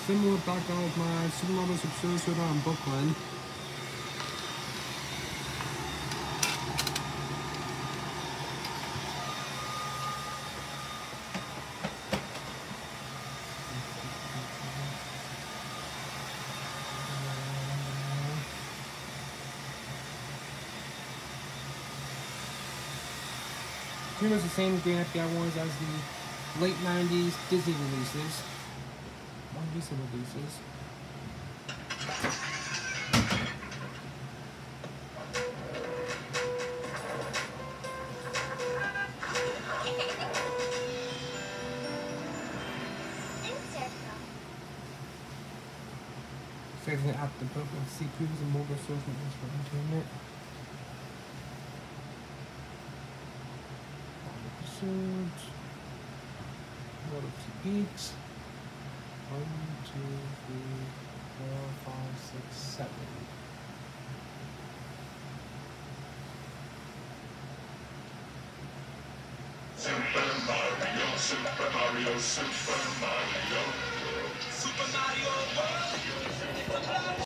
similar background with my Super Mario Super Soda in Brooklyn. Pretty much the same Grand FBI ones as the late 90s Disney releases. More recent releases. Saving it out the book and see previews and mobile source for entertainment. Episodes. What up to eat? 1, 2, 3, 4, 5, 6, 7. Super Mario, Super Mario, Super Mario. Super Mario World.